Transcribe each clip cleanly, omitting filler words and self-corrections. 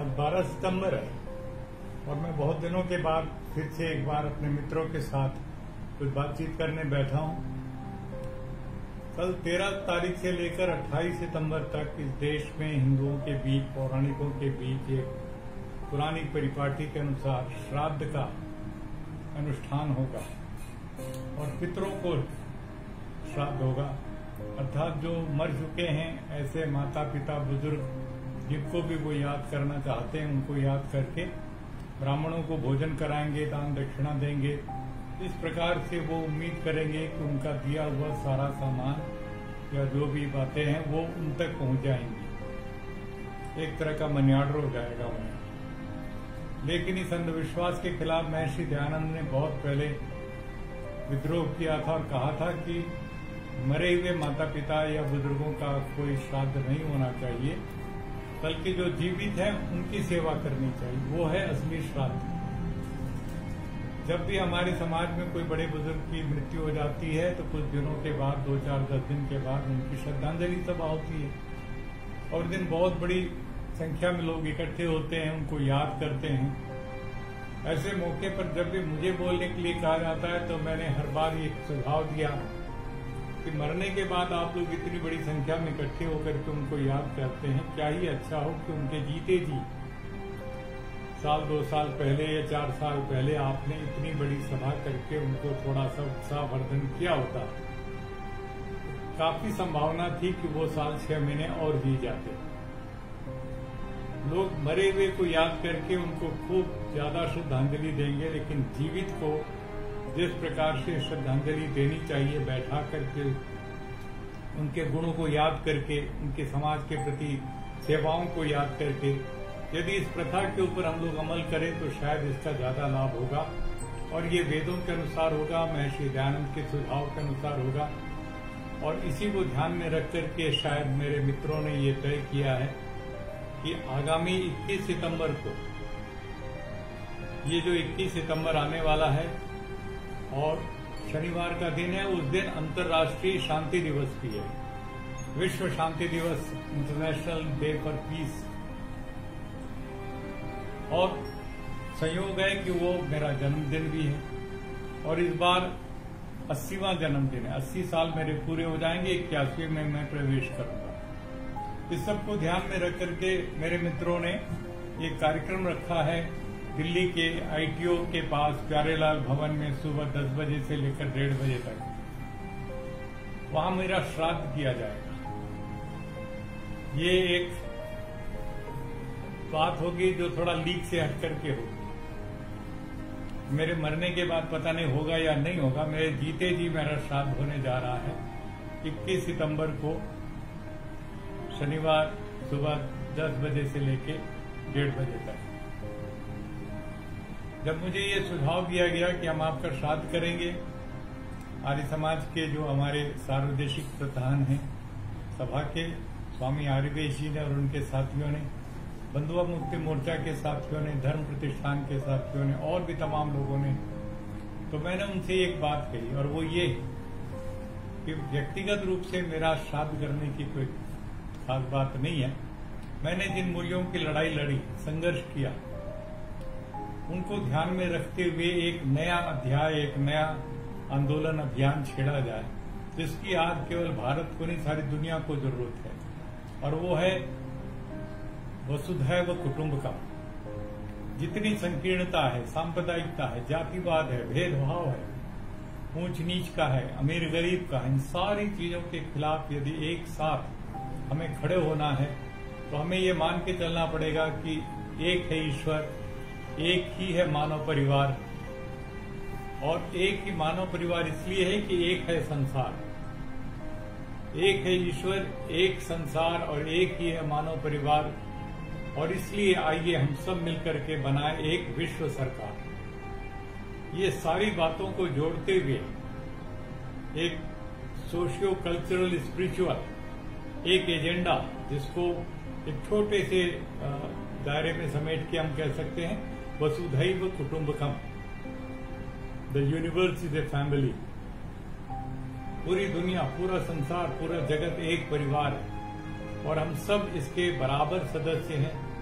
12 सितंबर है और मैं बहुत दिनों के बाद फिर से एक बार अपने मित्रों के साथ कुछ बातचीत करने बैठा हूं। कल 13 तारीख से लेकर 28 सितंबर तक इस देश में हिंदुओं के बीच, पौराणिकों के बीच एक पुरानी परिपाटी के अनुसार श्राद्ध का अनुष्ठान होगा और पितरों को श्राद्ध होगा, अर्थात जो मर चुके हैं ऐसे माता पिता बुजुर्ग जिनको भी वो याद करना चाहते हैं उनको याद करके ब्राह्मणों को भोजन कराएंगे, दान दक्षिणा देंगे। इस प्रकार से वो उम्मीद करेंगे कि उनका दिया हुआ सारा सामान या जो भी बातें हैं वो उन तक पहुंच जाएंगी। एक तरह का मनी ऑर्डर हो जाएगा उन्हें। लेकिन इस अंधविश्वास के खिलाफ महर्षि दयानंद ने बहुत पहले विद्रोह किया था और कहा था कि मरे हुए माता पिता या बुजुर्गों का कोई श्राद्ध नहीं होना चाहिए, बल्कि जो जीवित हैं उनकी सेवा करनी चाहिए, वो है असली श्राद्ध। जब भी हमारे समाज में कोई बड़े बुजुर्ग की मृत्यु हो जाती है तो कुछ दिनों के बाद, 2-4-10 दिन के बाद उनकी श्रद्धांजलि सभा होती है और दिन बहुत बड़ी संख्या में लोग इकट्ठे होते हैं, उनको याद करते हैं। ऐसे मौके पर जब भी मुझे बोलने के लिए कहा जाता है तो मैंने हर बार ये सुझाव दिया कि मरने के बाद आप लोग इतनी बड़ी संख्या में इकट्ठे होकर के उनको याद करते हैं, क्या ही अच्छा हो कि उनके जीते जी 1-2 साल पहले या 4 साल पहले आपने इतनी बड़ी सभा करके उनको थोड़ा सा उत्साहवर्धन किया होता। काफी संभावना थी कि वो 6 महीने और जी जाते। लोग मरे हुए को याद करके उनको खूब ज्यादा श्रद्धांजलि देंगे, लेकिन जीवित को जिस प्रकार से श्रद्धांजलि देनी चाहिए, बैठा करके उनके गुणों को याद करके, उनके समाज के प्रति सेवाओं को याद करके, यदि इस प्रथा के ऊपर हम लोग अमल करें तो शायद इसका ज्यादा लाभ होगा और ये वेदों के अनुसार होगा, महर्षि दयानंद के सुझाव के अनुसार होगा। और इसी को ध्यान में रख करके शायद मेरे मित्रों ने ये तय किया है कि आगामी 21 सितंबर को, ये जो 21 सितंबर आने वाला है और शनिवार का दिन है, उस दिन अंतर्राष्ट्रीय शांति दिवस भी है, विश्व शांति दिवस, इंटरनेशनल डे फॉर पीस। और संयोग है कि वो मेरा जन्मदिन भी है और इस बार 80वां जन्मदिन है। 80 साल मेरे पूरे हो जाएंगे, 81वें में मैं प्रवेश करूंगा। इस सबको ध्यान में रख करके मेरे मित्रों ने ये कार्यक्रम रखा है दिल्ली के ITO के पास प्यारेलाल भवन में सुबह 10 बजे से लेकर 1:30 बजे तक। वहां मेरा श्राद्ध किया जाएगा। ये एक बात होगी जो थोड़ा लीक से हट करके होगी। मेरे मरने के बाद पता नहीं होगा या नहीं होगा, मेरे जीते जी मेरा श्राद्ध होने जा रहा है 21 सितंबर को, शनिवार सुबह 10 बजे से लेके 1:30 बजे तक। जब मुझे ये सुझाव दिया गया कि हम आपका श्राद्ध करेंगे, आर्य समाज के जो हमारे सार्वदेशिक प्रधान हैं सभा के, स्वामी आर्यवेश जी ने और उनके साथियों ने, बंधुआ मुक्ति मोर्चा के साथियों ने, धर्म प्रतिष्ठान के साथियों ने और भी तमाम लोगों ने, तो मैंने उनसे एक बात कही और वो ये कि व्यक्तिगत रूप से मेरा श्राद्ध करने की कोई खास बात नहीं है। मैंने जिन मूल्यों की लड़ाई लड़ी, संघर्ष किया, उनको ध्यान में रखते हुए एक नया अध्याय, एक नया आंदोलन अभियान छेड़ा जाए, जिसकी आज केवल भारत को नहीं सारी दुनिया को जरूरत है, और वो है वसुधैव कुटुंबकम। जितनी संकीर्णता है, सांप्रदायिकता है, जातिवाद है, भेदभाव है, ऊंच नीच का है, अमीर गरीब का है, इन सारी चीजों के खिलाफ यदि एक साथ हमें खड़े होना है तो हमें ये मान के चलना पड़ेगा कि एक है ईश्वर, एक ही है मानव परिवार, और एक ही मानव परिवार इसलिए है कि एक है संसार। एक है ईश्वर, एक संसार और एक ही है मानव परिवार, और इसलिए आइए हम सब मिलकर के बनाए एक विश्व सरकार। ये सारी बातों को जोड़ते हुए एक सोशियो कल्चरल स्पिरिचुअल एक एजेंडा, जिसको एक छोटे से दायरे में समेट के हम कह सकते हैं वसुधैव कुटुंबकम, the universe is a family. पूरी दुनिया, पूरा संसार, पूरा जगत एक परिवार है और हम सब इसके बराबर सदस्य हैं।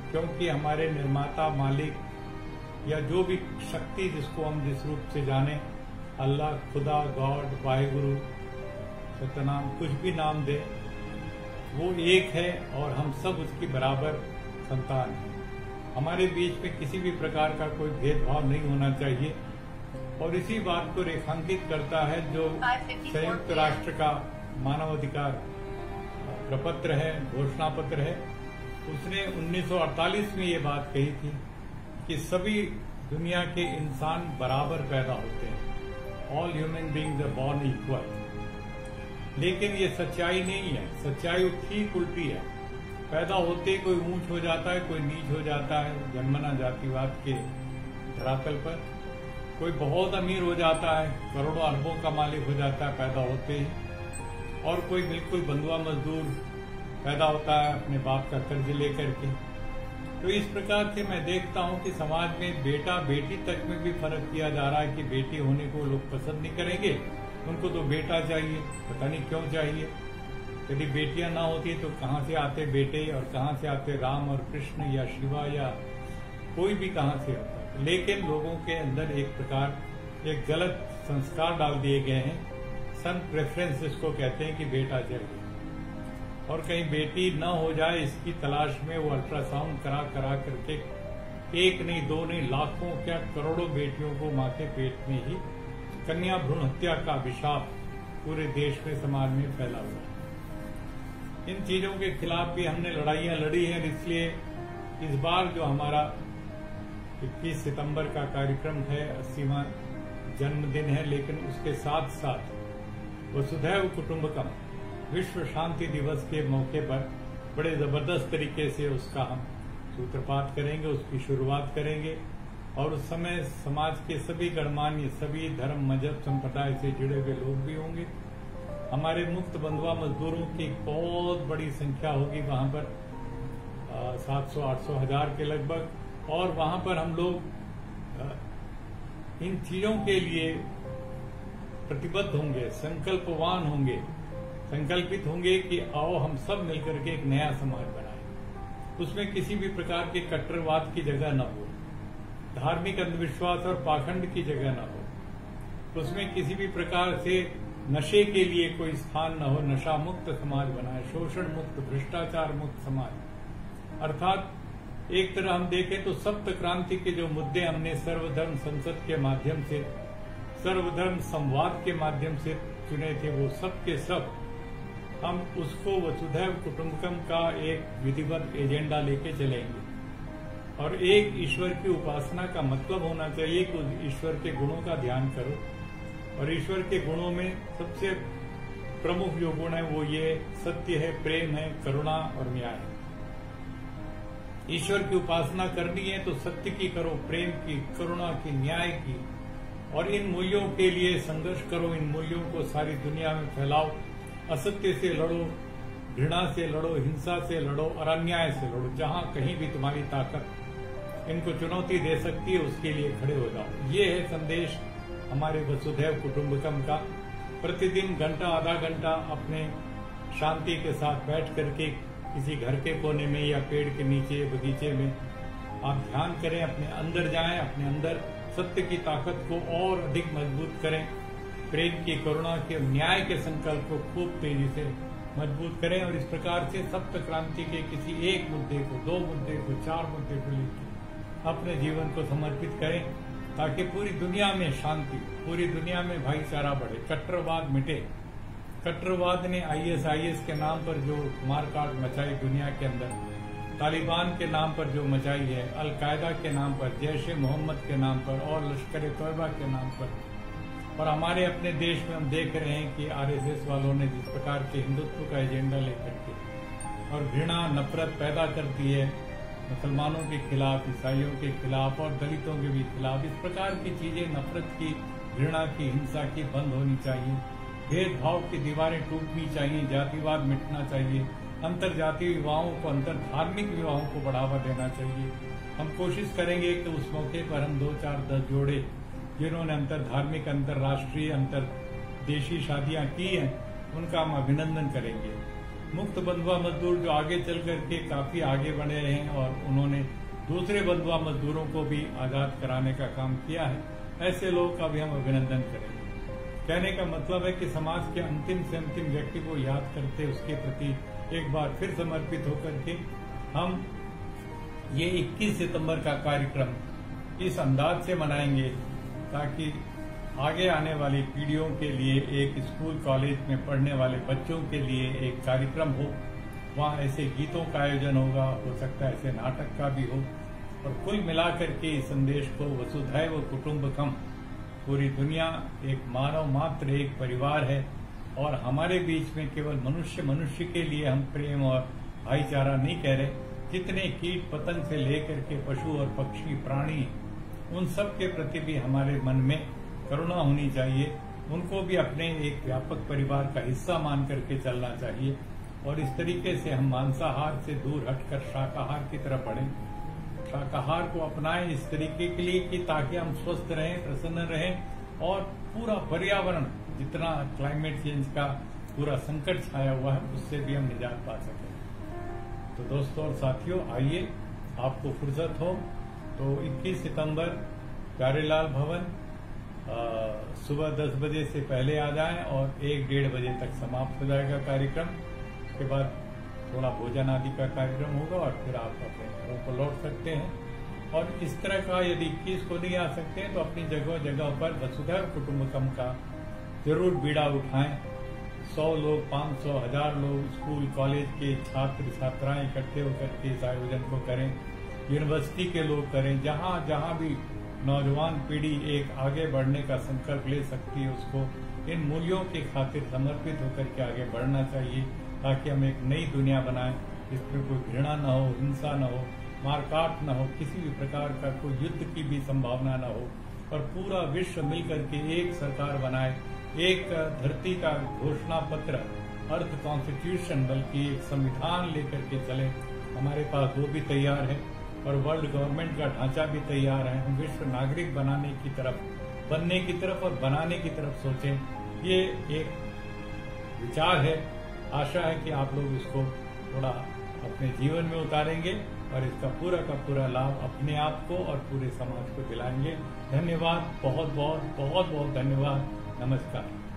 क्योंकि हमारे निर्माता, मालिक या जो भी शक्ति जिसको हम जिस रूप से जाने, अल्लाह, खुदा, गॉड, वाहिगुरु, सतनाम, कुछ भी नाम दे, वो एक है और हम सब उसकी बराबर संतान हैं। हमारे बीच में किसी भी प्रकार का कोई भेदभाव नहीं होना चाहिए और इसी बात को रेखांकित करता है जो संयुक्त राष्ट्र का मानवाधिकार प्रपत्र है, घोषणा पत्र है। उसने 1948 में ये बात कही थी कि सभी दुनिया के इंसान बराबर पैदा होते हैं, all human beings are born equal. लेकिन ये सच्चाई नहीं है, सच्चाई ठीक उल्टी है। पैदा होते कोई ऊंच हो जाता है, कोई नीच हो जाता है, जन्मना जातिवाद के धरातल पर। कोई बहुत अमीर हो जाता है, करोड़ों अरबों का मालिक हो जाता है पैदा होते ही, और कोई बिल्कुल बंधुआ मजदूर पैदा होता है अपने बाप का कर्ज लेकर के। तो इस प्रकार से मैं देखता हूं कि समाज में बेटा बेटी तक में भी फर्क किया जा रहा है कि बेटी होने को लोग पसंद नहीं करेंगे, उनको तो बेटा चाहिए। पता नहीं क्यों चाहिए। यदि बेटियां ना होती तो कहां से आते बेटे और कहां से आते राम और कृष्ण या शिवा या कोई भी कहां से आता। लेकिन लोगों के अंदर एक प्रकार एक गलत संस्कार डाल दिए गए हैं, सन प्रेफरेंस जिसको कहते हैं कि बेटा चाहिए, और कहीं बेटी न हो जाए इसकी तलाश में वो अल्ट्रासाउंड करा करके एक नहीं, दो नहीं, लाखों क्या करोड़ों बेटियों को मां के पेट में ही कन्या भ्रूण हत्या का अभिशाप पूरे देश में, समाज में फैला हुआ है। इन चीजों के खिलाफ भी हमने लड़ाइयां लड़ी हैं। इसलिए इस बार जो हमारा 21 सितंबर का कार्यक्रम है, 80वां जन्मदिन है, लेकिन उसके साथ साथ वसुधैव कुटुंबकम विश्व शांति दिवस के मौके पर बड़े जबरदस्त तरीके से उसका हम सूत्रपात करेंगे, उसकी शुरुआत करेंगे। और उस समय समाज के सभी गणमान्य, सभी धर्म, मजहब, संप्रदाय से जुड़े हुए लोग भी होंगे। हमारे मुक्त बंधुआ मजदूरों की बहुत बड़ी संख्या होगी वहां पर, 700-800 हजार के लगभग। और वहां पर हम लोग इन चीजों के लिए प्रतिबद्ध होंगे, संकल्पवान होंगे, संकल्पित होंगे कि आओ हम सब मिलकर के एक नया समाज बनाएं। उसमें किसी भी प्रकार के कट्टरवाद की जगह न हो, धार्मिक अंधविश्वास और पाखंड की जगह न हो, उसमें किसी भी प्रकार से नशे के लिए कोई स्थान न हो। नशा मुक्त समाज बनाए, शोषण मुक्त, भ्रष्टाचार मुक्त समाज। अर्थात एक तरह हम देखें तो सप्त क्रांति के जो मुद्दे हमने सर्वधर्म संसद के माध्यम से, सर्वधर्म संवाद के माध्यम से चुने थे, वो सब के सब हम उसको वसुधैव कुटुंबकम का एक विधिवत एजेंडा लेके चलेंगे। और एक ईश्वर की उपासना का मतलब होना चाहिए कि उस ईश्वर के गुणों का ध्यान करो। और ईश्वर के गुणों में सबसे प्रमुख जो गुण है वो ये सत्य है, प्रेम है, करुणा और न्याय है। ईश्वर की उपासना करनी है तो सत्य की करो, प्रेम की, करुणा की, न्याय की, और इन मूल्यों के लिए संघर्ष करो। इन मूल्यों को सारी दुनिया में फैलाओ। असत्य से लड़ो, घृणा से लड़ो, हिंसा से लड़ो और अन्याय से लड़ो। जहां कहीं भी तुम्हारी ताकत इनको चुनौती दे सकती है उसके लिए खड़े हो जाओ। ये है संदेश हमारे वसुधैव कुटुंबकम का। प्रतिदिन घंटा आधा घंटा अपने शांति के साथ बैठ करके किसी घर के कोने में या पेड़ के नीचे, बगीचे में आप ध्यान करें, अपने अंदर जाएं, अपने अंदर सत्य की ताकत को और अधिक मजबूत करें, प्रेम की, करुणा के, न्याय के संकल्प को खूब तेजी से मजबूत करें। और इस प्रकार से सप्त क्रांति के किसी एक मुद्दे को, 2 मुद्दे को, 4 मुद्दे को लेकर अपने जीवन को समर्पित करें, ताकि पूरी दुनिया में शांति, पूरी दुनिया में भाईचारा बढ़े, कट्टरवाद मिटे। कट्टरवाद ने ISIS के नाम पर जो मारकाट मचाई दुनिया के अंदर, तालिबान के नाम पर जो मचाई है, अल-कायदा के नाम पर, जैश-ए-मोहम्मद के नाम पर और लश्कर-ए-तौयबा के नाम पर, और हमारे अपने देश में हम देख रहे हैं कि RSS वालों ने जिस प्रकार के हिंदुत्व का एजेंडा लेकर के और घृणा, नफरत पैदा करती है मुसलमानों के खिलाफ, ईसाइयों के खिलाफ और दलितों के भी खिलाफ। इस प्रकार की चीजें, नफरत की, घृणा की, हिंसा की बंद होनी चाहिए। भेदभाव की दीवारें टूटनी चाहिए, जातिवाद मिटना चाहिए, अंतर जातीय विवाहों को, अंतर धार्मिक विवाहों को बढ़ावा देना चाहिए। हम कोशिश करेंगे कि उस मौके पर हम 2, 4, 10 जोड़े जिन्होंने अंतर धार्मिक, अंतर्राष्ट्रीय, अंतर देशी शादियां की हैं, उनका हम अभिनंदन करेंगे। मुक्त बंधुआ मजदूर जो आगे चल करके काफी आगे बढ़े हैं और उन्होंने दूसरे बंधुआ मजदूरों को भी आजाद कराने का काम किया है, ऐसे लोगों का भी हम अभिनंदन करेंगे। कहने का मतलब है कि समाज के अंतिम से अंतिम व्यक्ति को याद करते उसके प्रति एक बार फिर समर्पित होकर के हम ये 21 सितंबर का कार्यक्रम इस अंदाज से मनाएंगे ताकि आगे आने वाली पीढ़ियों के लिए एक स्कूल कॉलेज में पढ़ने वाले बच्चों के लिए एक कार्यक्रम हो। वहाँ ऐसे गीतों का आयोजन होगा, हो सकता है ऐसे नाटक का भी हो, और कुल मिलाकर के इस संदेश को वसुधैव कुटुंबकम, पूरी दुनिया एक मानव मात्र एक परिवार है और हमारे बीच में केवल मनुष्य मनुष्य के लिए हम प्रेम और भाईचारा नहीं कह रहे, जितने कीट पतंग से लेकर के पशु और पक्षी प्राणी, उन सब के प्रति भी हमारे मन में करुणा होनी चाहिए। उनको भी अपने एक व्यापक परिवार का हिस्सा मान करके चलना चाहिए और इस तरीके से हम मांसाहार से दूर हटकर शाकाहार की तरफ बढ़ें, शाकाहार को अपनाएं इस तरीके के लिए कि ताकि हम स्वस्थ रहें, प्रसन्न रहें और पूरा पर्यावरण, जितना क्लाइमेट चेंज का पूरा संकट छाया हुआ है, उससे भी हम निजात पा सकें। तो दोस्तों और साथियों, आइए, आपको फुर्सत हो तो 21 सितंबर प्यारेलाल भवन सुबह 10 बजे से पहले आ जाएं और 1-1:30 बजे तक समाप्त हो जाएगा कार्यक्रम। के बाद थोड़ा भोजन आदि का कार्यक्रम होगा और फिर आप अपने घरों को लौट सकते हैं। और इस तरह का यदि 21 को नहीं आ सकते हैं तो अपनी जगह जगह पर वसुधैव कुटुंबकम का जरूर बीड़ा उठाएं। 100 लोग, 500, 1000 लोग, स्कूल कॉलेज के छात्र छात्राएं इकट्ठे होकर के इस आयोजन को करें, यूनिवर्सिटी के लोग करें, जहां जहां भी नौजवान पीढ़ी एक आगे बढ़ने का संकल्प ले सकती है, उसको इन मूल्यों की खातिर समर्पित होकर के आगे बढ़ना चाहिए ताकि हम एक नई दुनिया बनाएं जिसमें कोई घृणा न हो, हिंसा न हो, मारकाट न हो, किसी भी प्रकार का कोई युद्ध की भी संभावना न हो और पूरा विश्व मिलकर के एक सरकार बनाए, एक धरती का घोषणा पत्र, अर्थ कॉन्स्टिट्यूशन, बल्कि एक संविधान लेकर के चले। हमारे पास वो भी तैयार है और वर्ल्ड गवर्नमेंट का ढांचा भी तैयार है। हम विश्व नागरिक बनने की तरफ और बनाने की तरफ सोचें। ये एक विचार है, आशा है कि आप लोग इसको थोड़ा अपने जीवन में उतारेंगे और इसका पूरा का पूरा लाभ अपने आप को और पूरे समाज को दिलाएंगे। धन्यवाद, बहुत बहुत बहुत बहुत धन्यवाद। नमस्कार।